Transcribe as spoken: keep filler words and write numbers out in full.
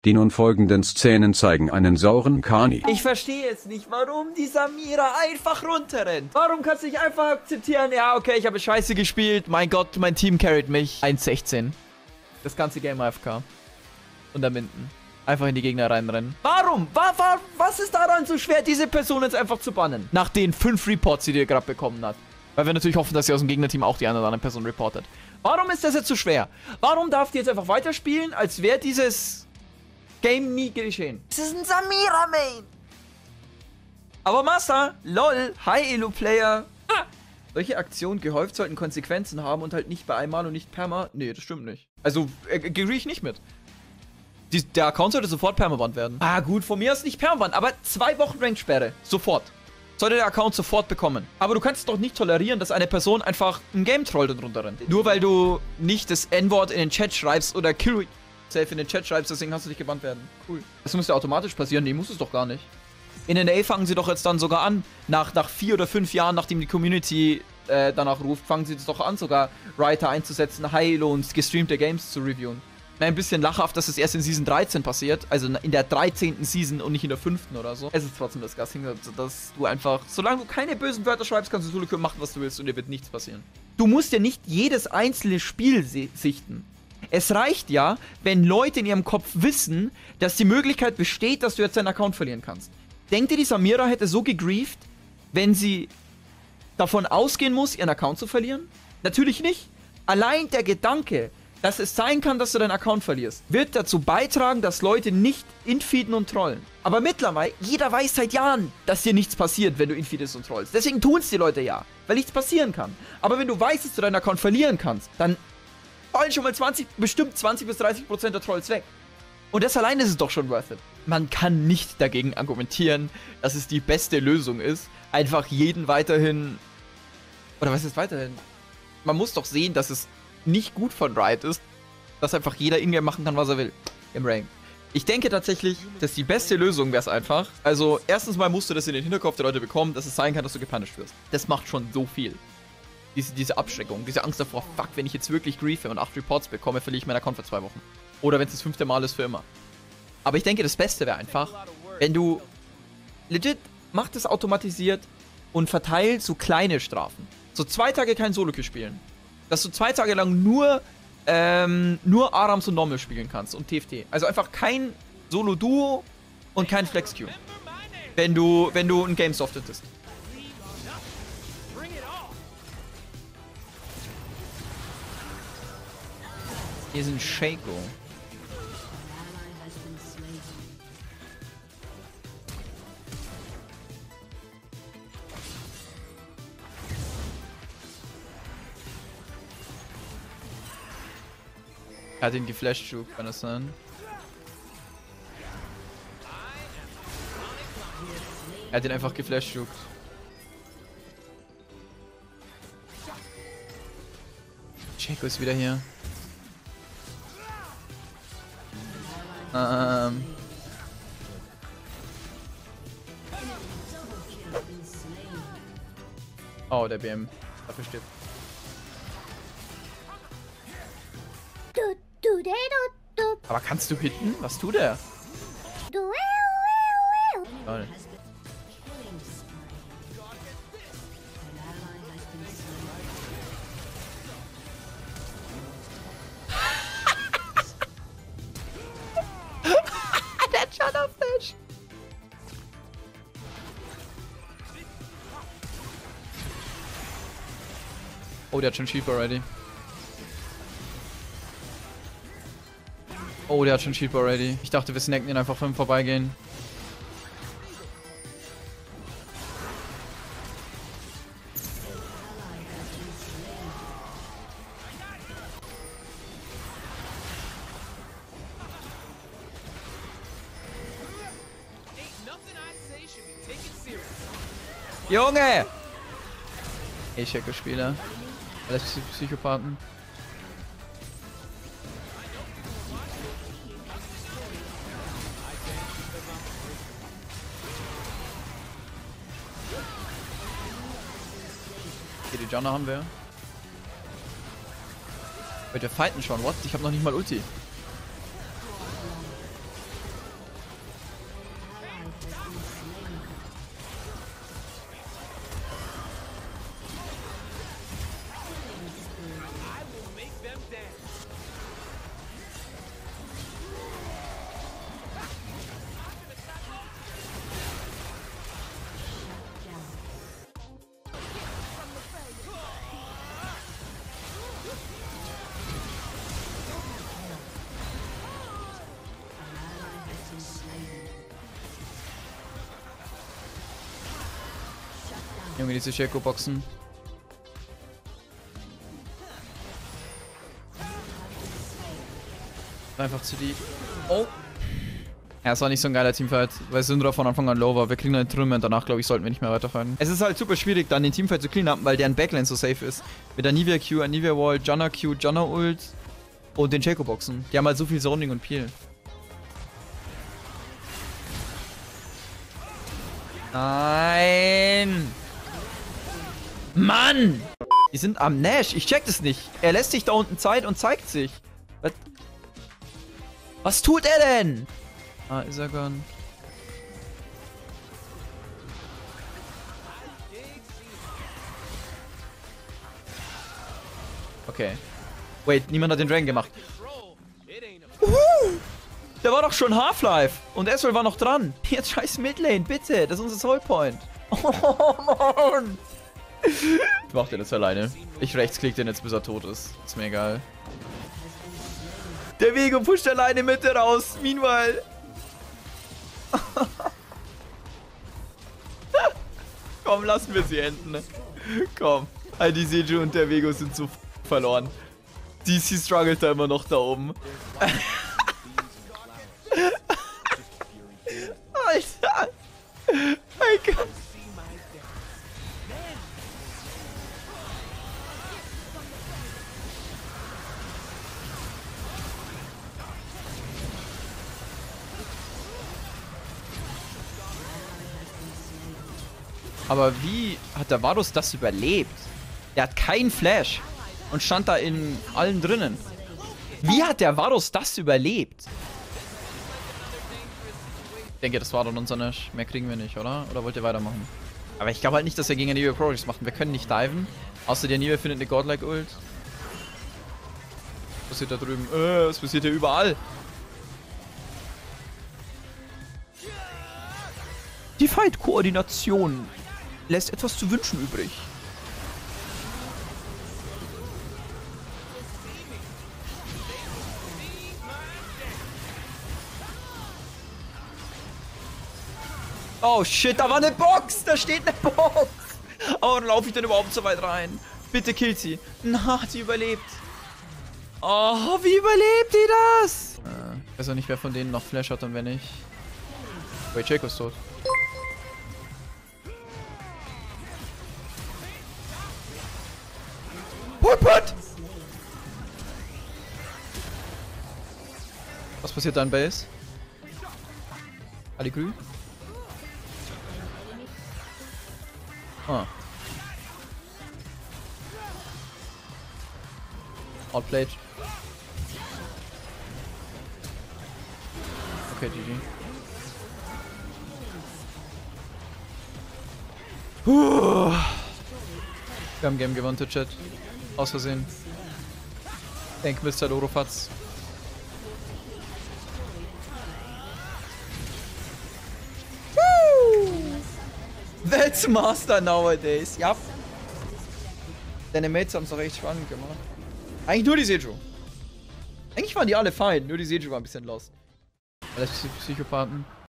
Die nun folgenden Szenen zeigen einen sauren Kani. Ich verstehe jetzt nicht, warum die Samira einfach runterrennt. Warum kannst du nicht einfach akzeptieren, ja, okay, ich habe scheiße gespielt. Mein Gott, mein Team carried mich. eins sechzehn. Das ganze Game A F K. Unterbinden. Einfach in die Gegner reinrennen. Warum? Wa wa was ist daran so schwer, diese Person jetzt einfach zu bannen? Nach den fünf Reports, die die gerade bekommen hat. Weil wir natürlich hoffen, dass sie aus dem Gegnerteam auch die eine oder andere Person reportet. Warum ist das jetzt so schwer? Warum darf die jetzt einfach weiterspielen, als wäre dieses Game nie geschehen? Das ist ein Samira-Main. Aber Master, lol, hi Elo-Player. Ah. Solche Aktionen gehäuft sollten Konsequenzen haben und halt nicht bei einmal und nicht perma. Nee, das stimmt nicht. Also, äh, gehe ich nicht mit. Die, der Account sollte sofort permabannt werden. Ah gut, von mir ist nicht permabannt, aber zwei Wochen Ranksperre. Sofort. Sollte der Account sofort bekommen. Aber du kannst es doch nicht tolerieren, dass eine Person einfach ein Game-Troll drunter rennt. Nur weil du nicht das N-Wort in den Chat schreibst oder Kill Safe in den Chat schreibst, deswegen hast du dich gebannt werden. Cool. Das müsste automatisch passieren. Nee, muss es doch gar nicht. In N A fangen sie doch jetzt dann sogar an, nach, nach vier oder fünf Jahren, nachdem die Community äh, danach ruft, fangen sie es doch an, sogar Writer einzusetzen, High und gestreamte Games zu reviewen. Ein bisschen lachhaft, dass es erst in Season dreizehn passiert, also in der dreizehnten Season und nicht in der fünften oder so. Es ist trotzdem disgusting, dass du einfach, solange du keine bösen Wörter schreibst, kannst du Solokür machen, was du willst und dir wird nichts passieren. Du musst ja nicht jedes einzelne Spiel sichten. Es reicht ja, wenn Leute in ihrem Kopf wissen, dass die Möglichkeit besteht, dass du jetzt deinen Account verlieren kannst. Denkt ihr, die Samira hätte so gegrieft, wenn sie davon ausgehen muss, ihren Account zu verlieren? Natürlich nicht. Allein der Gedanke, dass es sein kann, dass du deinen Account verlierst, wird dazu beitragen, dass Leute nicht infeeden und trollen. Aber mittlerweile, jeder weiß seit Jahren, dass dir nichts passiert, wenn du infeedest und trollst. Deswegen tun es die Leute ja, weil nichts passieren kann. Aber wenn du weißt, dass du deinen Account verlieren kannst, dann fallen schon mal zwanzig, bestimmt zwanzig bis dreißig Prozent der Trolls weg. Und das alleine ist es doch schon worth it. Man kann nicht dagegen argumentieren, dass es die beste Lösung ist, einfach jeden weiterhin... Oder was ist weiterhin? Man muss doch sehen, dass es nicht gut von Riot ist, dass einfach jeder Ingame machen kann, was er will. Im Rank. Ich denke tatsächlich, dass die beste Lösung wäre es einfach. Also, erstens mal musst du das in den Hinterkopf der Leute bekommen, dass es sein kann, dass du gepunished wirst. Das macht schon so viel. Diese, diese Abschreckung, diese Angst davor, fuck, wenn ich jetzt wirklich griefe und acht Reports bekomme, verliere ich meinen Account für zwei Wochen. Oder wenn es das fünfte Mal ist, für immer. Aber ich denke, das Beste wäre einfach, wenn du legit, mach das automatisiert und verteilt so kleine Strafen. So zwei Tage kein Solo-Queue spielen. Dass du zwei Tage lang nur, ähm, nur Arams und Normal spielen kannst und T F T. Also einfach kein Solo-Duo und kein Flex-Queue. Wenn du, wenn du ein Game softetest. Hier sind Shaco. Er hat ihn geflasht, kann das sein? Er hat ihn einfach geflasht. Shaco ist wieder hier. Ähm. Oh, der B M. Dafür stirbt. Aber kannst du hitten? Was tut er? Toll. Der Shadowfish. Oh, der hat schon Sheep already. Oh, der hat schon Sheep already. Ich dachte, wir snacken ihn einfach vom Vorbeigehen. Junge! Ich checke Spieler. Alles Psychopathen. Okay, die Janna haben wir. Wir fighten schon, what? Ich habe noch nicht mal Ulti. Junge, diese Shaco-Boxen. Einfach zu die. Oh. Ja, es war nicht so ein geiler Teamfight, weil Syndra von Anfang an low war. Wir kriegen eine Trümmer und danach, glaube ich, sollten wir nicht mehr weiterfighten. Es ist halt super schwierig, dann den Teamfight zu cleanen, weil deren Backline so safe ist. Mit der Nivea Q, Nivea Wall, Janna Q, Janna Ult und den Shaco-Boxen. Die haben halt so viel Zoning und Peel. Nein! Mann! Die sind am Nash. Ich check das nicht. Er lässt sich da unten Zeit und zeigt sich. Was, Was tut er denn? Ah, ist er gone. Okay. Wait, niemand hat den Dragon gemacht. Uhu! Der war doch schon Half-Life. Und Ezreal war noch dran. Jetzt scheiß Midlane, bitte. Das ist unser Soulpoint. Oh, Mann. Ich mach den jetzt alleine. Ich rechtsklick den jetzt, bis er tot ist. Ist mir egal. Der Viego pusht alleine Mitte raus. Meanwhile. Komm, lassen wir sie enden. Ne? Komm. Die Seju und der Viego sind so verloren. D C struggelt da immer noch da oben. Alter. Mein Gott. Aber wie hat der Varus das überlebt? Der hat keinen Flash und stand da in allen drinnen. Wie hat der Varus das überlebt? Ich denke, das war dann unser Nash. Mehr kriegen wir nicht, oder? Oder wollt ihr weitermachen? Aber ich glaube halt nicht, dass wir gegen Nivea Progress machen. Wir können nicht diven. Außer der Nivea findet eine Godlike Ult. Was passiert da drüben? Äh, was passiert hier überall? Die Fight-Koordination lässt etwas zu wünschen übrig. Oh shit, da war eine Box! Da steht eine Box! Oh, dann laufe ich denn überhaupt so weit rein? Bitte killt sie. Na, sie überlebt. Oh, wie überlebt die das? Äh, ich weiß auch nicht, wer von denen noch Flash hat und wer nicht. Wait, Shaco ist tot. Put, put! Was passiert da in Base? Ali grün? Ah. Outplayed. Okay, G G. Puh. Wir haben Game gewonnen, Chat. Aus Versehen. Denk Mister Lorofatz. That's Master nowadays. Ja. Deine Mates haben es doch echt spannend gemacht. Eigentlich nur die Seju. Eigentlich waren die alle fein, nur die Seju war ein bisschen lost. Alles Psychopathen.